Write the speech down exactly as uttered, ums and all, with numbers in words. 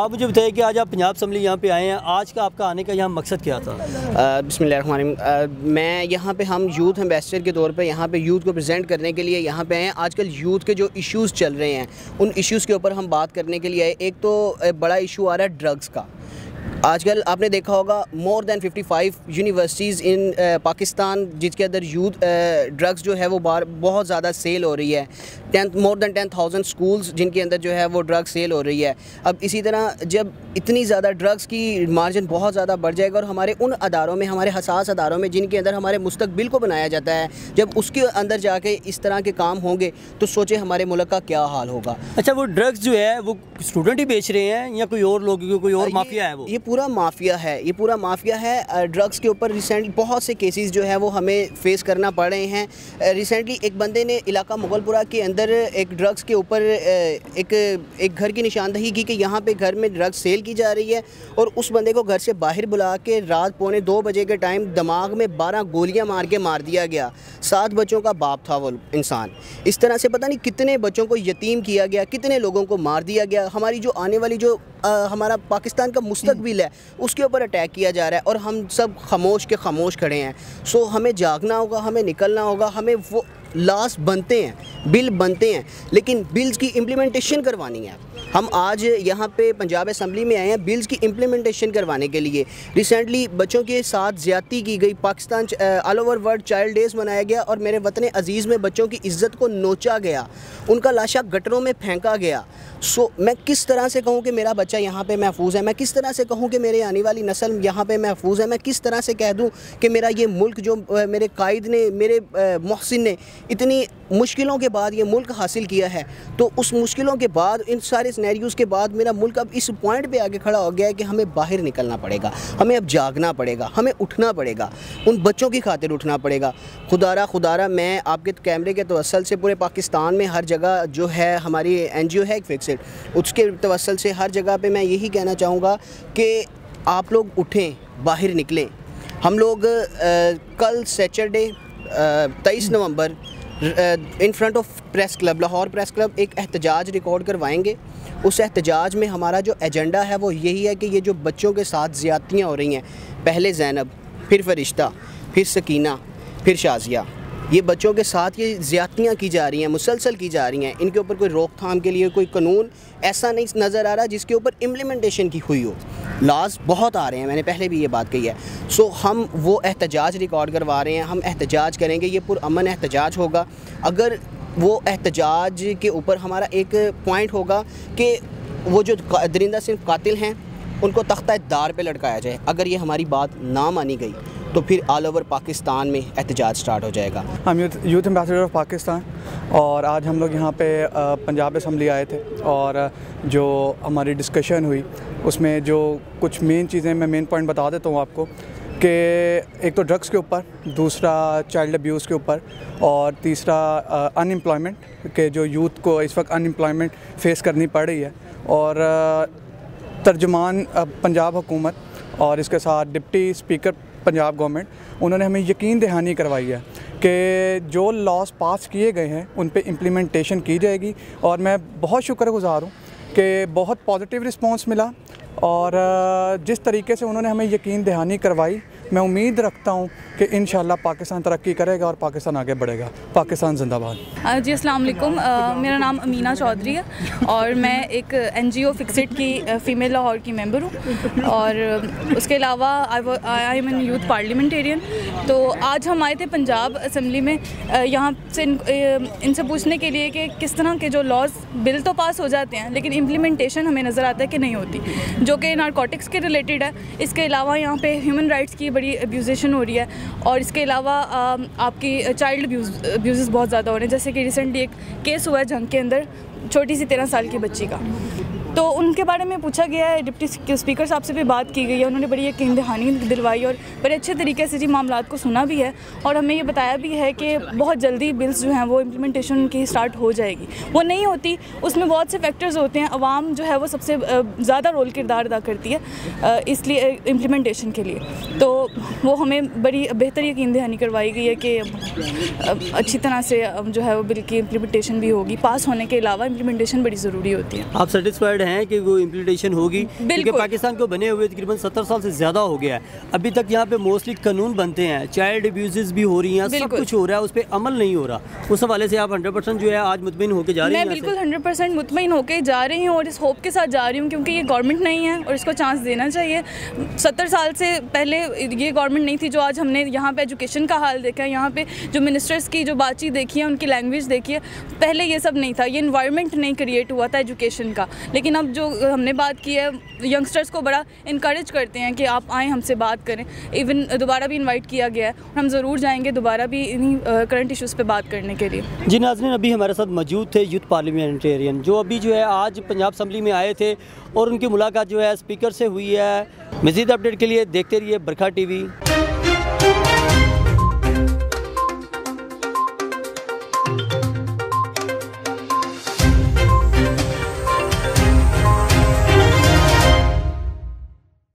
आप मुझे बताइए कि आज आप पंजाब असम्बली यहाँ पे आए हैं, आज का आपका आने का यहाँ मकसद क्या था? बिस्मिल्लाहिर्रहमानिर्रहीम। मैं यहाँ पे हम यूथ एम्बेसडर के तौर पे यहाँ पे यूथ को प्रेजेंट करने के लिए यहाँ पे आए हैं। आजकल यूथ के जो इश्यूज़ चल रहे हैं उन इश्यूज़ के ऊपर हम बात करने के लिए आए। एक तो बड़ा इशू आ रहा है ड्रग्स का। आजकल आपने देखा होगा more than fifty five universities in Pakistan जिसके अंदर यूथ ड्रग्स जो है वो बार बहुत ज़्यादा सेल हो रही है। Ten more than ten thousand schools जिनके अंदर जो है वो ड्रग्स सेल हो रही है। अब इसी तरह जब इतनी ज़्यादा ड्रग्स की मार्जिन बहुत ज़्यादा बढ़ जाएगा और हमारे उन अदारों में, हमारे हसास अदारों में जिनके अंदर हमारे मुस्तकबिल को बनाया जाता है, जब उसके अंदर जाके इस तरह के काम होंगे तो सोचे हमारे मुल्क का क्या हाल होगा। अच्छा, वो ड्रग्स जो है वो स्टूडेंट ही बेच रहे हैं या कोई और लोग, कोई और माफिया है? वो ये पूरा माफिया है, ये पूरा माफिया है। ड्रग्स के ऊपर रिसेंटली बहुत से केसेस जो है वो हमें फेस करना पड़ रहे हैं। रिसेंटली एक बंदे ने इलाका मुगलपुरा के अंदर एक ड्रग्स के ऊपर एक एक घर की निशानदही की कि यहाँ पे घर में ड्रग्स सेल की जा रही है, और उस बंदे को घर से बाहर बुला के रात पौने दो बजे के टाइम दिमाग में बारह गोलियां मार के मार दिया गया। सात बच्चों का बाप था वो इंसान। इस तरह से पता नहीं कितने बच्चों को यतीम किया गया, कितने लोगों को मार दिया गया। हमारी जो आने वाली जो आ, हमारा पाकिस्तान का मुस्तकबिल है उसके ऊपर अटैक किया जा रहा है और हम सब खामोश के खामोश खड़े हैं। सो हमें जागना होगा, हमें निकलना होगा। हमें वो लॉस बनते हैं, बिल बनते हैं, लेकिन बिल्स की इम्प्लीमेंटेशन करवानी है। हम आज यहाँ पे पंजाब असम्बली में आए हैं बिल्स की इम्प्लीमेंटेशन करवाने के लिए। रिसेंटली बच्चों के साथ ज़्यादती की गई, Pakistan all over world child days मनाया गया और मेरे वतन अज़ीज़ में बच्चों की इज़्ज़त को नोचा गया, उनका लाशा गटरों में फेंका गया। सो मैं किस तरह से कहूँ कि मेरा बच्चा यहाँ पे महफूज है? मैं किस तरह से कहूँ कि मेरे आने वाली नस्ल यहाँ पे महफूज है? मैं किस तरह से कह दूँ कि मेरा ये मुल्क जो मेरे कायद ने, मेरे मोहसिन ने इतनी मुश्किलों के बाद ये मुल्क हासिल किया है, तो उस मुश्किलों के बाद, इन सारे सिनेरियोज़ के बाद मेरा मुल्क अब इस पॉइंट पे आगे खड़ा हो गया है कि हमें बाहर निकलना पड़ेगा, हमें अब जागना पड़ेगा, हमें उठना पड़ेगा, उन बच्चों की खातिर उठना पड़ेगा। खुदारा खुदारा मैं आपके कैमरे के तवस्सल से पूरे पाकिस्तान में हर जगह जो है हमारी एन जी ओ है एक फिक्सड, उसके तवस्सल से हर जगह पर मैं यही कहना चाहूँगा कि आप लोग उठें, बाहर निकलें। हम लोग आ, कल सैटरडे तेईस नवंबर in front of press club, Lahore press club, एक एहतजाज रिकॉर्ड करवाएंगे। उस एहतजाज में हमारा जो एजेंडा है वो यही है कि ये जो बच्चों के साथ ज़्यादतियाँ हो रही हैं, पहले ज़ैनब, फिर फ़रिश्ता, फिर सकीना, फिर शाज़िया, ये बच्चों के साथ ये ज़्यादतियाँ की जा रही हैं, मुसलसल की जा रही हैं। इनके ऊपर कोई रोकथाम के लिए कोई कानून ऐसा नहीं नज़र आ रहा जिसके ऊपर इम्प्लीमेंटेशन की हुई हो। लॉज बहुत आ रहे हैं, मैंने पहले भी ये बात कही है। सो हम वो एहतजाज रिकॉर्ड करवा रहे हैं, हम एहतजाज करेंगे, ये पुरअमन एहतजाज होगा। अगर वो एहतजाज के ऊपर हमारा एक पॉइंट होगा कि वो जो दरिंदा सिर्फ कातिल हैं उनको तख्ता दार पे लटकाया जाए। अगर ये हमारी बात ना मानी गई तो फिर ऑल ओवर पाकिस्तान में एहतजाज स्टार्ट हो जाएगा। हम youth youth ambassador of Pakistan, और आज हम लोग यहाँ पे पंजाब असम्बली आए थे और जो हमारी डिस्कशन हुई उसमें जो कुछ मेन चीज़ें, मैं मेन पॉइंट बता देता हूँ आपको कि एक तो ड्रग्स के ऊपर, दूसरा चाइल्ड अब्यूज़ के ऊपर, और तीसरा अनएम्प्लॉयमेंट के जो यूथ को इस वक्त अनएम्प्लॉयमेंट फेस करनी पड़ रही है। और तर्जुमान पंजाब हुकूमत और इसके साथ डिप्टी स्पीकर पंजाब गवर्नमेंट, उन्होंने हमें यकीन दहानी करवाई है कि जो लॉस पास किए गए हैं उन पे इम्प्लीमेंटेशन की जाएगी। और मैं बहुत शुक्रगुज़ार हूँ कि बहुत पॉजिटिव रिस्पांस मिला, और जिस तरीके से उन्होंने हमें यकीन दहानी करवाई, मैं उम्मीद रखता हूँ कि इंशाल्लाह पाकिस्तान तरक्की करेगा और पाकिस्तान आगे बढ़ेगा। पाकिस्तान जिंदाबाद। जी अस्सलाम वालेकुम, मेरा नाम अमीना चौधरी है और मैं एक एनजीओ फिक्सिट की फ़ीमेल लाहौर की मेंबर हूँ, और उसके अलावा I am an youth parliamentarian. तो आज हम आए थे पंजाब असम्बली में यहाँ से इन, इनसे पूछने के लिए कि किस तरह के जो लॉज बिल तो पास हो जाते हैं लेकिन इम्प्लीमेंटेशन हमें नज़र आता है कि नहीं होती, जो कि नारकोटिक्स के रिलेटेड है। इसके अलावा यहाँ पे ह्यूमन राइट्स की बड़ी अब्यूजेशन हो रही है, और इसके अलावा आपकी चाइल्ड अब्यूज़ अब्यूज़ बहुत ज़्यादा हो रहे हैं। जैसे कि रिसेंटली एक केस हुआ है जंग के अंदर, छोटी सी तेरह साल की बच्ची का, तो उनके बारे में पूछा गया है। डिप्टी स्पीकर साहब से भी बात की गई है, उन्होंने बड़ी यकीन दहानी दिलवाई और बड़े अच्छे तरीके से जी मामलात को सुना भी है, और हमें ये बताया भी है कि बहुत जल्दी बिल्स जो हैं वो इम्प्लीमेंटेशन की स्टार्ट हो जाएगी। वो नहीं होती, उसमें बहुत से फैक्टर्स होते हैं, अवाम जो है वो सबसे ज़्यादा रोल किरदार अदा करती है इसलिए इम्प्लीमेंटेशन के लिए। तो वो हमें बड़ी बेहतर यकीन दहानी करवाई गई है कि अब अच्छी तरह से अब जो है वो बिल की इम्प्लीमेंटेशन भी होगी। पास होने के अलावा इम्प्लीमेंटेशन बड़ी ज़रूरी होती है। आप सेटिस्फाइड हैं कि वो इम्प्लीमेंटेशन होगी? क्योंकि पाकिस्तान को बने हुए तकरीबन सत्तर साल से ज़्यादा हो गया है, अभी तक यहाँ पे मोस्टली कानून बनते हैं, चाइल्ड अब्यूज़ भी हो रही हैं, सब कुछ हो रहा है, उस पर अमल नहीं हो रहा। उस हवाले से आप हंड्रेड परसेंट जो है आज मुतमिन होकर जा रही हैं? मैं बिल्कुल हंड्रेड परसेंट मुतमिन होकर जा रही हूँ और इस होप के साथ जा रही हूँ क्योंकि ये गवर्नमेंट नहीं है और इसको चांस देना चाहिए। सत्तर साल से पहले ये गवर्नमेंट नहीं थी जो आज हमने यहाँ पे एजुकेशन का हाल देखा है, यहाँ पे जो मिनिस्टर्स की जो बातचीत देखी है, उनकी लैंग्वेज देखी है, पहले ये सब नहीं था, ये इन्वायरमेंट नहीं क्रिएट हुआ था एजुकेशन का। लेकिन अब जो हमने बात की है, यंगस्टर्स को बड़ा इनकरेज करते हैं कि आप आएँ हमसे बात करें। इवन दोबारा भी इन्वाइट किया गया है, हम ज़रूर जाएंगे दोबारा भी इन्हीं करंट इशूज़ पे बात करने के लिए। जी नाज़रीन, अभी हमारे साथ मौजूद थे यूथ पार्लियामेंटेरियन जो अभी जो है आज पंजाब असम्बली में आए थे और उनकी मुलाकात जो है स्पीकर से हुई है। मज़ीद अपडेट के लिए देखते रहिए बरखा टीवी।